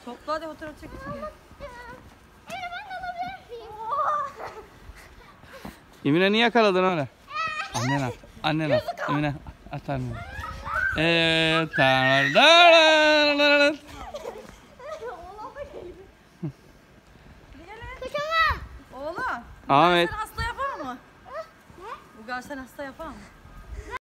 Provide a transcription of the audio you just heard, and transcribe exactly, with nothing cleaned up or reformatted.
Topla hadi fotoğraf çek. Emine niye yakaladın öyle? Annen at. Annen at. Emine at anneni. Evet. Oğlum. Ahmet. Sen hasta yapar mı? Bu gar sen hasta yapar mı?